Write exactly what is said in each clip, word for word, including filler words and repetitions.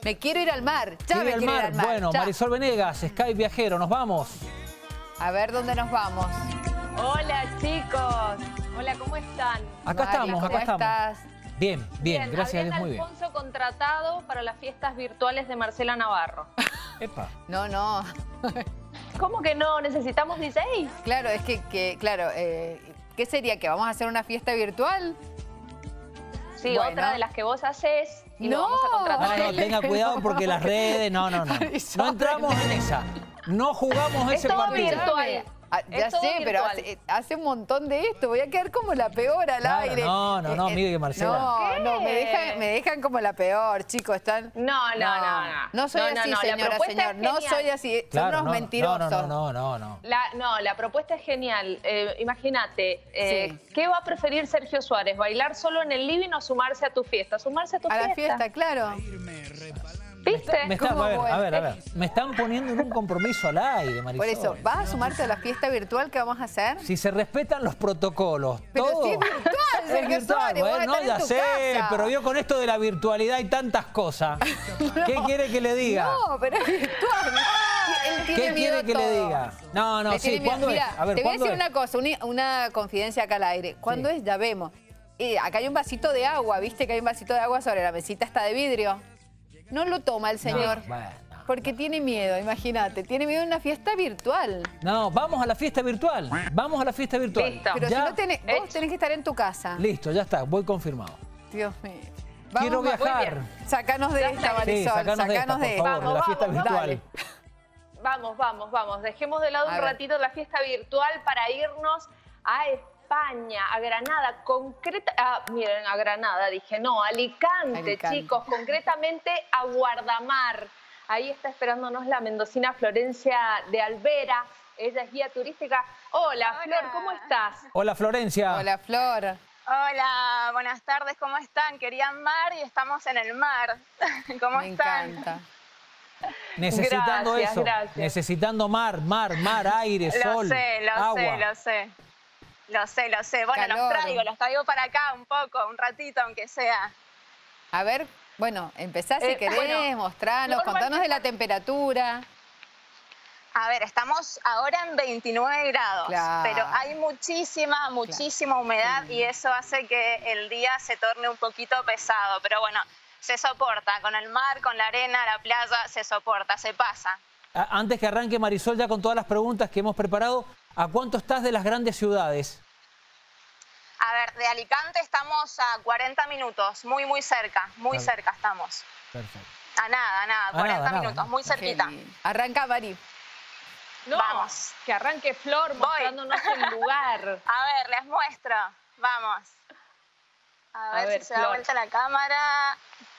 Me quiero ir al mar. Ya ¿Quiere me ir al quiero mar? ir al mar. Bueno, ya. Marisol Venegas, Skype Viajero, nos vamos. A ver dónde nos vamos. Hola, chicos. Hola, ¿cómo están? Acá Mari, estamos, acá ¿cómo estamos. estás? Bien, bien, gracias a Dios, Adriana muy bien. Alfonso contratado para las fiestas virtuales de Marcela Navarro. Epa. No, no. ¿Cómo que no? ¿Necesitamos D J? Claro, es que, que claro, eh, ¿qué sería? ¿Que vamos a hacer una fiesta virtual? Sí, Bueno. otra de las que vos haces y No. lo vamos a contratar. No, no, tenga cuidado porque las redes, no, no, no. No entramos en esa. No jugamos Es ese todo partido. virtual. Ah, ya Es todo sé, pero virtual. hace, hace un montón de esto. Voy a quedar como la peor al Claro, aire. no, no, no, mire que Marcela. No, ¿Qué? no, me dejan, me dejan como la peor, chicos. Están... No, no, no, no. No soy No, no, así, no, la señora, propuesta señor. es No genial. soy así. Son Claro, unos no, mentirosos. No, no, no, no, no. La, no, la propuesta es genial. Eh, Imagínate, eh, Sí. ¿qué va a preferir Sergio Suárez? ¿Bailar solo en el living o sumarse a tu fiesta? Sumarse a tu A fiesta. la fiesta, claro. ¿Viste? Me está- ¿Cómo a ver, bueno? a ver, a ver. Me están poniendo en un compromiso al aire, Marisol. Por eso, ¿vas a sumarte a la fiesta virtual que vamos a hacer? Si se respetan los protocolos, Pero todo. si es virtual, Es Sergio virtual, Suárez, vos vas a bueno, estar en ya tu sé, casa. pero yo con esto de la virtualidad hay tantas cosas. ¿Qué quiere que le diga? No, pero es virtual. Él tiene ¿Qué miedo quiere a que le todo. diga? No, no, Le sí, tiene miedo. ¿cuándo Mira, es? A ver, te voy a ¿cuándo decir es? una cosa, una, una confidencia acá al aire. ¿Cuándo Sí. es? Ya vemos. Eh, acá hay un vasito de agua, ¿viste que hay un vasito de agua sobre la mesita esta de vidrio? No lo toma el señor. No, bueno. Porque tiene miedo, imagínate. Tiene miedo de una fiesta virtual. No, vamos a la fiesta virtual. Vamos a la fiesta virtual. Listo. Pero Ya. si no tenés, vos Hecho. tenés que estar en tu casa. Listo, ya está, voy confirmado. Dios mío. Quiero Vamos, viajar. muy Sacanos de Ya esta, está. Sí, Marisol. sacanos de esta, sacanos por de favor, esta. de la Vamos, fiesta vamos, virtual. dale. Vamos, vamos, vamos. Dejemos de lado A un ver. ratito la fiesta virtual para irnos a España, a Granada, concreta, ah, miren, a Granada, dije, no, Alicante, Alicante. chicos, concretamente a Guardamar. Ahí está esperándonos la mendocina Florencia de Alvera, ella es guía turística. Hola, Hola. Flor, ¿cómo estás? Hola, Florencia. Hola, Flor. Hola, buenas tardes, ¿cómo están? Querían mar y estamos en el mar. ¿Cómo Me están? encanta. Necesitando Gracias, eso. gracias. Necesitando mar, mar, mar, aire, Lo sol, sé, lo agua. sé, lo sé. Lo sé, lo sé. Bueno, Calor. los traigo, los traigo para acá un poco, un ratito aunque sea. A ver, bueno, empezá si Eh, querés, bueno, mostranos, Flor, contanos de la temperatura. A ver, estamos ahora en veintinueve grados, Claro. pero hay muchísima, muchísima humedad y eso hace que el día se torne un poquito pesado. Pero bueno, se soporta, con el mar, con la arena, la playa, se soporta, se pasa. A- Antes que arranque Marisol, ya con todas las preguntas que hemos preparado, ¿a cuánto estás de las grandes ciudades? A ver, de Alicante estamos a cuarenta minutos, muy, muy cerca, muy Claro. cerca estamos. Perfecto. A nada, a nada, A cuarenta nada, nada, minutos, nada. muy Qué cerquita. lindo. Arranca, Mari. No, Vamos. que arranque Flor Voy. mostrándonos el lugar. A ver, les muestro, vamos. A ver, ver, si se da Flor. vuelta la cámara.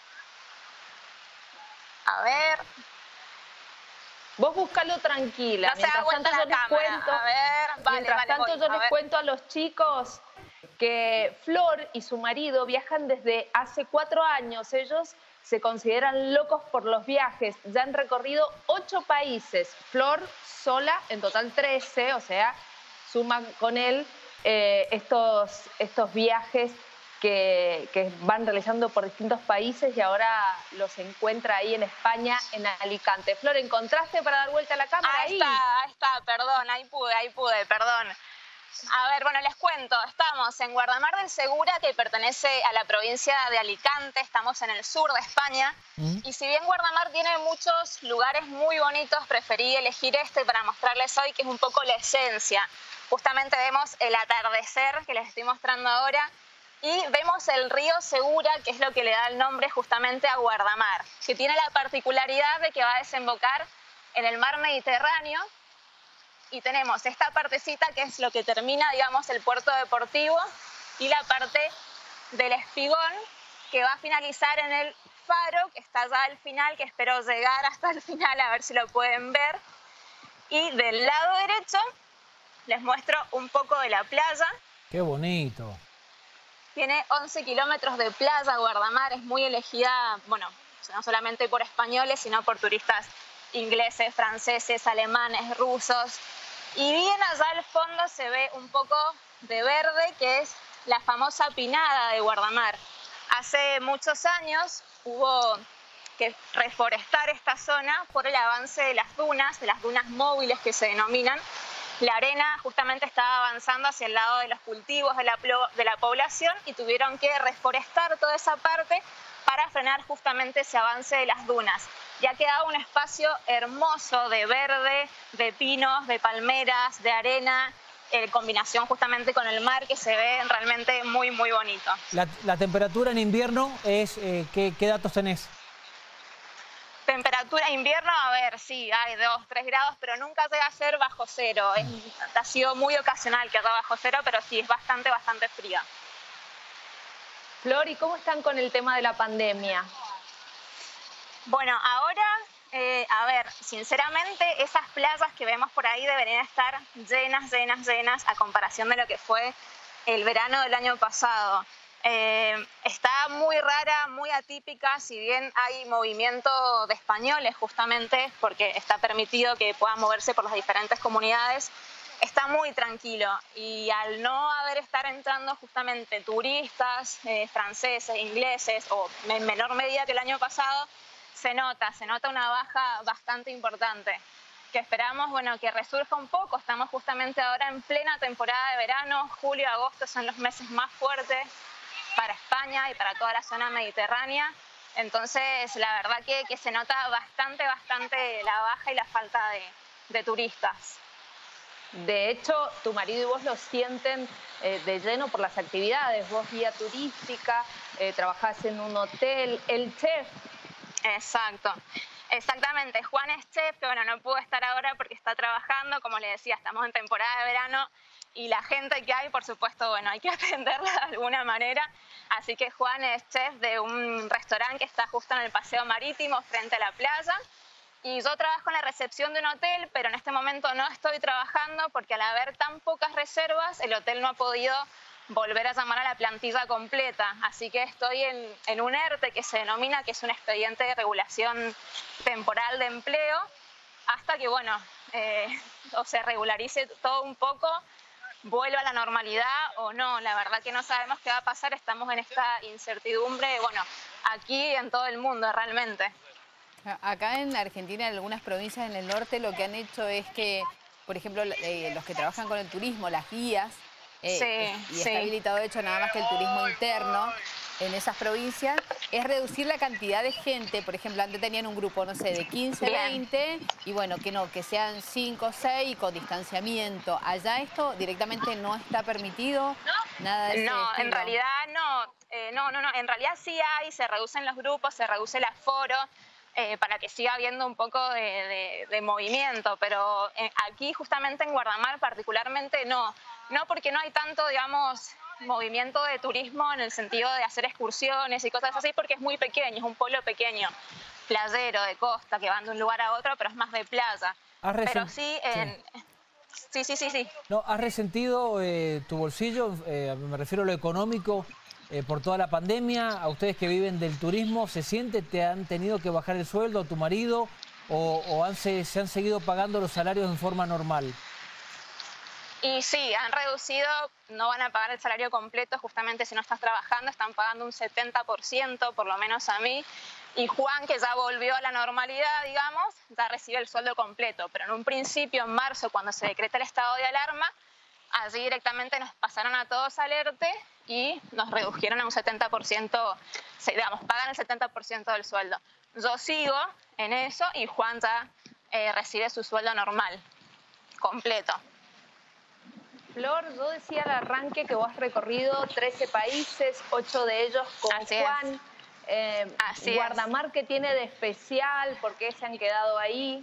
A ver, Vos búscalo tranquila. no se da Mientras vuelta tanto, yo la les cámara. cuento. A ver, vale, Mientras vale, tanto, voy. yo A les ver. cuento a los chicos que Flor y su marido viajan desde hace cuatro años. Ellos se consideran locos por los viajes. Ya han recorrido ocho países. Flor sola, en total trece, o sea, suman con él eh, estos, estos viajes que, que van realizando por distintos países y ahora los encuentra ahí en España, en Alicante. Flor, ¿encontraste para dar vuelta a la cámara Ahí está, ahí está, perdón, ahí pude, ahí pude, perdón. A ver, bueno, les cuento, estamos en Guardamar del Segura, que pertenece a la provincia de Alicante, estamos en el sur de España, Mm. y si bien Guardamar tiene muchos lugares muy bonitos, preferí elegir este para mostrarles hoy, que es un poco la esencia. Justamente vemos el atardecer que les estoy mostrando ahora, y vemos el río Segura, que es lo que le da el nombre justamente a Guardamar, que tiene la particularidad de que va a desembocar en el mar Mediterráneo, y tenemos esta partecita que es lo que termina, digamos, el puerto deportivo, y la parte del espigón que va a finalizar en el faro, que está ya al final, que espero llegar hasta el final a ver si lo pueden ver. Y del lado derecho les muestro un poco de la playa. Qué bonito. Tiene once kilómetros de playa, Guardamar, es muy elegida, bueno, no solamente por españoles, sino por turistas ingleses, franceses, alemanes, rusos. Y bien allá al fondo se ve un poco de verde, que es la famosa Pinada de Guardamar. Hace muchos años hubo que reforestar esta zona por el avance de las dunas, de las dunas móviles que se denominan. La arena justamente estaba avanzando hacia el lado de los cultivos de la, de la población y tuvieron que reforestar toda esa parte para frenar justamente ese avance de las dunas. Y ha quedado un espacio hermoso de verde, de pinos, de palmeras, de arena, en combinación justamente con el mar, que se ve realmente muy, muy bonito. La, la temperatura en invierno es, eh, ¿qué, ¿qué datos tenés? Temperatura invierno, a ver, sí, hay dos, tres grados, pero nunca llega a ser bajo cero. Es, ha sido muy ocasional que haga bajo cero, pero sí, es bastante, bastante fría. Flor, ¿y cómo están con el tema de la pandemia? Bueno, ahora, eh, a ver, sinceramente, esas playas que vemos por ahí deberían estar llenas, llenas, llenas, a comparación de lo que fue el verano del año pasado. Eh, está muy rara, muy atípica, si bien hay movimiento de españoles justamente porque está permitido que puedan moverse por las diferentes comunidades, está muy tranquilo y al no haber estar entrando justamente turistas eh, franceses, ingleses o en menor medida que el año pasado, se nota, se nota una baja bastante importante que esperamos, bueno, que resurja un poco. Estamos justamente ahora en plena temporada de verano, julio, agosto son los meses más fuertes para España y para toda la zona mediterránea. Entonces, la verdad que, que se nota bastante, bastante la baja y la falta de, de turistas. De hecho, tu marido y vos lo sienten eh, de lleno por las actividades. Vos guía turística, eh, trabajás en un hotel, el chef. Exacto. Exactamente, Juan es chef, que bueno, no pudo estar ahora porque está trabajando, como le decía, estamos en temporada de verano y la gente que hay, por supuesto, bueno, hay que atenderla de alguna manera, así que Juan es chef de un restaurante que está justo en el paseo marítimo, frente a la playa, y yo trabajo en la recepción de un hotel, pero en este momento no estoy trabajando porque al haber tan pocas reservas, el hotel no ha podido volver a llamar a la plantilla completa, así que estoy en, en un ERTE que se denomina, que es un expediente de regulación temporal de empleo, hasta que, bueno, eh, o se regularice todo un poco, vuelva a la normalidad o no. La verdad que no sabemos qué va a pasar, estamos en esta incertidumbre, bueno, aquí en todo el mundo realmente. Acá en Argentina, en algunas provincias en el norte, lo que han hecho es que, por ejemplo, eh, los que trabajan con el turismo, las guías, Eh, sí, y sí. está habilitado, de hecho, nada más que el turismo interno en esas provincias, es reducir la cantidad de gente. Por ejemplo, antes tenían un grupo, no sé, de quince, Bien. veinte, y bueno, que no, que sean cinco, seis y con distanciamiento. Allá esto directamente no está permitido, nada de ese No, estilo. en realidad no, eh, no, no, no, en realidad sí hay, se reducen los grupos, se reduce el aforo, Eh, para que siga habiendo un poco de, de, de movimiento, pero eh, aquí justamente en Guardamar particularmente no, no porque no hay tanto, digamos, movimiento de turismo en el sentido de hacer excursiones y cosas así, porque es muy pequeño, es un pueblo pequeño, playero, de costa, que van de un lugar a otro, pero es más de playa. Pero sí, en... sí, sí, sí, sí. No, ¿has resentido eh, tu bolsillo? Eh, me refiero a lo económico. Eh, por toda la pandemia, a ustedes que viven del turismo, ¿se siente? ¿Te han tenido que bajar el sueldo a tu marido o, o han, se, se han seguido pagando los salarios en forma normal? Y sí, han reducido, no van a pagar el salario completo, justamente si no estás trabajando, están pagando un setenta por ciento, por lo menos a mí. Y Juan, que ya volvió a la normalidad, digamos, ya recibe el sueldo completo. Pero en un principio, en marzo, cuando se decreta el estado de alarma, allí directamente nos pasaron a todos al ERTE y nos redujeron a un setenta por ciento, digamos, pagan el setenta por ciento del sueldo. Yo sigo en eso y Juan ya eh, recibe su sueldo normal, completo. Flor, yo decía al arranque que vos has recorrido trece países, ocho de ellos con Así Juan. Es. Eh, Así Guardamar, ¿qué tiene de especial? ¿Por qué se han quedado ahí?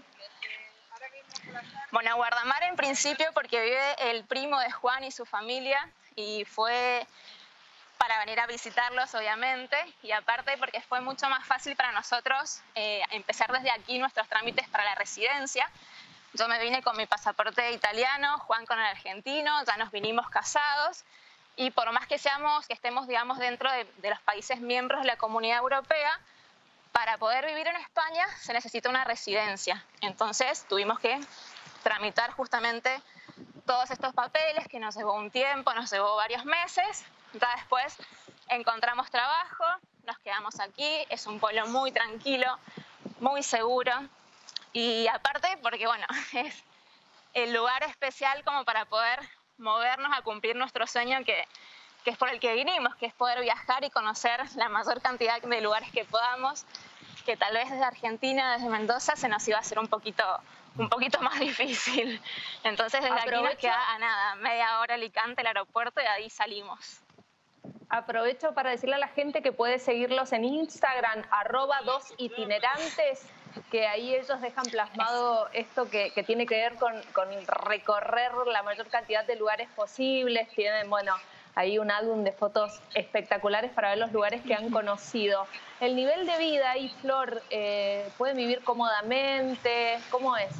Bueno, Guardamar en principio porque vive el primo de Juan y su familia y fue para venir a visitarlos, obviamente, y aparte porque fue mucho más fácil para nosotros eh, empezar desde aquí nuestros trámites para la residencia. Yo me vine con mi pasaporte italiano, Juan con el argentino, ya nos vinimos casados y por más que seamos, que estemos, digamos, dentro de, de los países miembros de la Comunidad Europea, para poder vivir en España se necesita una residencia. Entonces tuvimos que tramitar justamente todos estos papeles que nos llevó un tiempo, nos llevó varios meses. Ya después encontramos trabajo, nos quedamos aquí. Es un pueblo muy tranquilo, muy seguro. Y aparte, porque bueno, es el lugar especial como para poder movernos a cumplir nuestro sueño que, que es por el que vinimos, que es poder viajar y conocer la mayor cantidad de lugares que podamos, que tal vez desde Argentina, desde Mendoza, se nos iba a hacer un poquito, un poquito más difícil. Entonces desde Aprovecho, aquí nos queda a nada, media hora Alicante, el aeropuerto, y de ahí salimos. Aprovecho para decirle a la gente que puede seguirlos en Instagram, arroba dos itinerantes, que ahí ellos dejan plasmado esto que, que tiene que ver con, con recorrer la mayor cantidad de lugares posibles. Tienen, bueno, ahí un álbum de fotos espectaculares para ver los lugares que han conocido. El nivel de vida ahí, Flor, eh, ¿pueden vivir cómodamente? ¿Cómo es?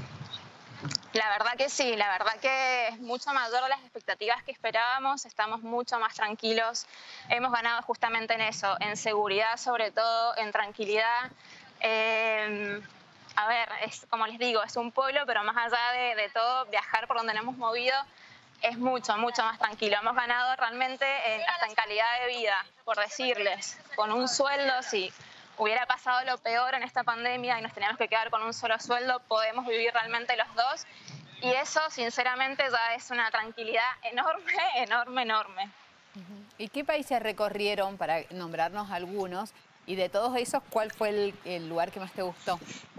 La verdad que sí, la verdad que es mucho mayor de las expectativas que esperábamos, estamos mucho más tranquilos, hemos ganado justamente en eso, en seguridad sobre todo, en tranquilidad. Eh, a ver, es, como les digo, es un pueblo, pero más allá de, de todo, viajar por donde nos hemos movido es mucho, mucho más tranquilo. Hemos ganado realmente en, hasta en calidad de vida, por decirles, con un sueldo, si hubiera pasado lo peor en esta pandemia y nos teníamos que quedar con un solo sueldo, podemos vivir realmente los dos. Y eso, sinceramente, ya es una tranquilidad enorme, enorme, enorme. ¿Y qué países recorrieron, para nombrarnos algunos? Y de todos esos, ¿cuál fue el, el lugar que más te gustó?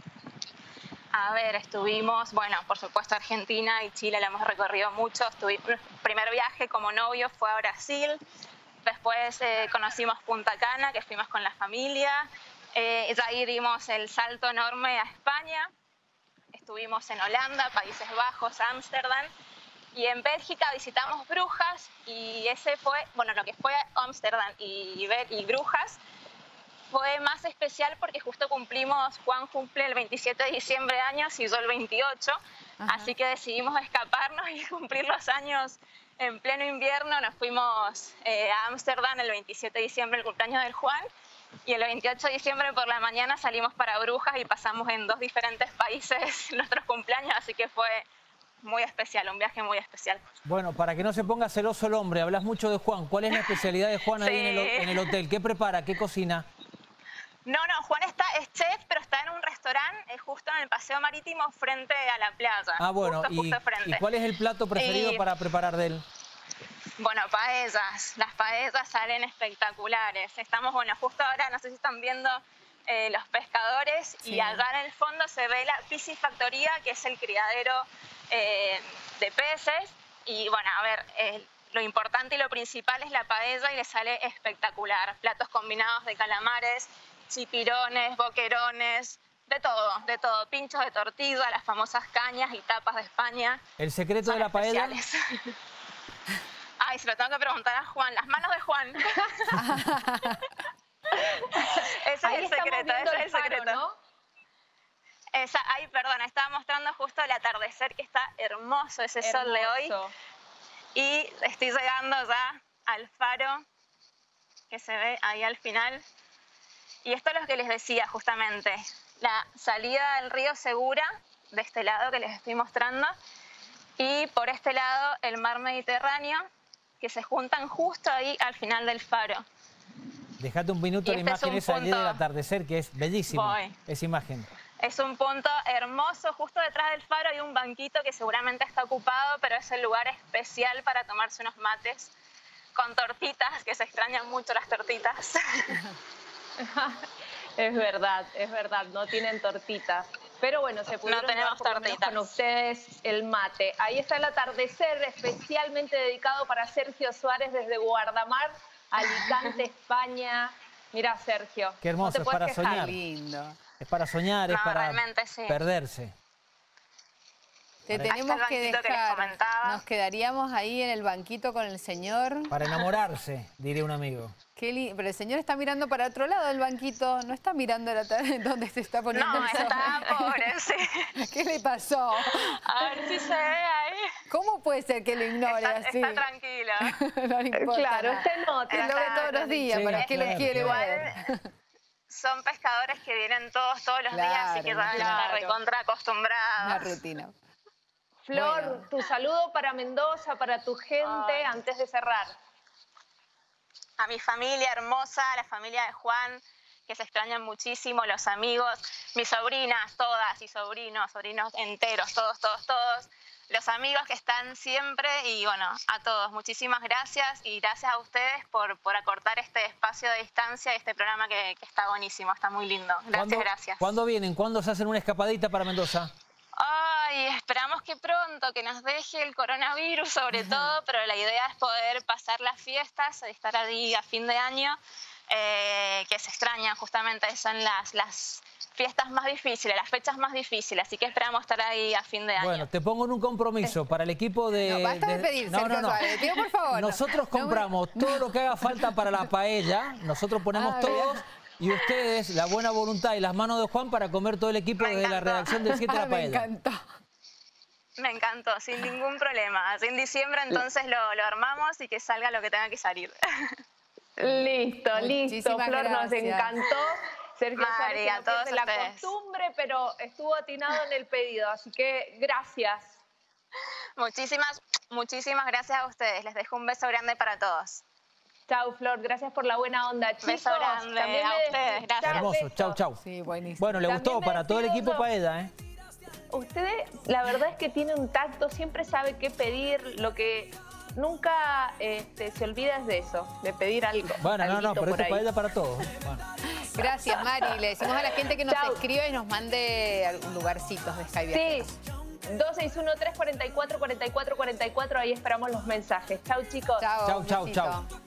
A ver, estuvimos, bueno, por supuesto Argentina y Chile la hemos recorrido mucho. Estuvimos, el primer viaje como novio fue a Brasil. Después eh, conocimos Punta Cana, que fuimos con la familia. Eh, ya ahí dimos el salto enorme a España. Estuvimos en Holanda, Países Bajos, Ámsterdam. Y en Bélgica visitamos Brujas. Y ese fue, bueno, lo que fue Ámsterdam y, y Brujas fue más especial porque justo cumplimos, Juan cumple el veintisiete de diciembre años y yo el veintiocho. Ajá. Así que decidimos escaparnos y cumplir los años en pleno invierno. Nos fuimos eh, a Ámsterdam el veintisiete de diciembre, el cumpleaños del Juan, y el veintiocho de diciembre por la mañana salimos para Brujas y pasamos en dos diferentes países nuestros cumpleaños, así que fue muy especial, un viaje muy especial. Bueno, para que no se ponga celoso el hombre, hablas mucho de Juan. ¿Cuál es la especialidad de Juan ahí sí. en, el, en el hotel? ¿Qué prepara? ¿Qué cocina? No, no, Juan está, es chef, pero está en un restaurante eh, justo en el paseo marítimo frente a la playa. Ah, bueno, justo, y, justo frente. ¿y cuál es el plato preferido y, para preparar de él? Bueno, paellas. Las paellas salen espectaculares. Estamos, bueno, justo ahora, no sé si están viendo eh, los pescadores, sí. y allá en el fondo se ve la piscifactoría, que es el criadero eh, de peces. Y bueno, a ver, eh, lo importante y lo principal es la paella y le sale espectacular. Platos combinados de calamares, chipirones, boquerones, de todo, de todo. Pinchos de tortilla, las famosas cañas y tapas de España. ¿El secreto de la paella? Ay, se lo tengo que preguntar a Juan. Las manos de Juan. Ese ahí es el secreto, ese es el faro, secreto. ¿no? Esa, ay, perdón, estaba mostrando justo el atardecer, que está hermoso ese hermoso. sol de hoy. Y estoy llegando ya al faro, que se ve ahí al final. Y esto es lo que les decía justamente, la salida del río Segura, de este lado que les estoy mostrando, y por este lado el mar Mediterráneo, que se juntan justo ahí al final del faro. Dejate un minuto la este imagen esa punto... del atardecer, que es bellísimo, Voy. esa imagen. Es un punto hermoso, justo detrás del faro hay un banquito que seguramente está ocupado, pero es el lugar especial para tomarse unos mates con tortitas, que se extrañan mucho las tortitas. Es verdad, es verdad, no tienen tortitas. Pero bueno, se pudieron no tenemos llevar tortitas. con ustedes el mate. Ahí está el atardecer especialmente dedicado para Sergio Suárez desde Guardamar, Alicante, España. Mira, Sergio. Qué hermoso, no te es para quejar. soñar. Lindo. Es para soñar, no, es para sí. perderse. Te para... tenemos que dejar. Que Nos quedaríamos ahí en el banquito con el señor. Para enamorarse, diría un amigo. Qué lindo. Pero el señor está mirando para otro lado del banquito, no está mirando la donde se está poniendo no, el sol. Está pobre, sí. ¿Qué le pasó? A ver si se ve ahí. ¿Cómo puede ser que lo ignore está, así? Está tranquila. No le importa. Claro, usted no. Te lo ve todos los días, sí, ¿para qué claro, lo quiere claro. ver? Son pescadores que vienen todos, todos los claro, días, así que ya claro. están recontra acostumbrados. Una rutina. Flor, bueno. tu saludo para Mendoza, para tu gente, Ay. antes de cerrar. a mi familia hermosa, a la familia de Juan, que se extrañan muchísimo, los amigos, mis sobrinas, todas y sobrinos, sobrinos enteros, todos, todos, todos, los amigos que están siempre y bueno, a todos, muchísimas gracias y gracias a ustedes por, por acortar este espacio de distancia y este programa que, que está buenísimo, está muy lindo. Gracias, ¿Cuándo, gracias. ¿Cuándo vienen? ¿Cuándo se hacen una escapadita para Mendoza? Ay, esperamos que pronto, que nos deje el coronavirus sobre todo, pero la idea es poder pasar las fiestas, estar ahí a fin de año. Eh, que se extrañan justamente, son las, las fiestas más difíciles, las fechas más difíciles, así que esperamos estar ahí a fin de año. Bueno, te pongo en un compromiso para el equipo de... No, basta de, de pedir, no, Sergio no, no. Suárez, pido por favor. Nosotros no, compramos no, todo lo que haga falta para la paella, nosotros ponemos Ah, todos bien. y ustedes la buena voluntad y las manos de Juan para comer todo el equipo Me de la encantó. redacción del siete de la Me paella. encantó. Me encantó, sin ningún problema. Así en diciembre entonces lo, lo armamos y que salga lo que tenga que salir. Listo, listo. Muchísimas Flor, nos gracias. encantó. Sergio Suárez, Mari, que a no todos pierde la ustedes. costumbre, pero estuvo atinado en el pedido, así que gracias. Muchísimas, muchísimas gracias a ustedes. Les dejo un beso grande para todos. Chau, Flor, gracias por la buena onda, chicos. Beso grande También a me ustedes, despido. gracias. Hermoso, Beso. chau, chau. Sí, buenísimo. Bueno, le También gustó me para todo el despido equipo yo. paella, ¿eh? Usted, la verdad es que tiene un tacto, siempre sabe qué pedir, lo que nunca este, se olvida es de eso, de pedir algo. Bueno, no, no, alguito pero por esto es ahí. paella para todos. Bueno. Gracias, Mari. Le decimos a la gente que nos Chau. escriba y nos mande algún lugarcitos de Sky Sí, Viajeros. dos seis uno, tres cuatro cuatro, cuatro cuatro cuatro cuatro, ahí esperamos los mensajes. Chau, chicos. Chao. Chau, un chau, besito. chau.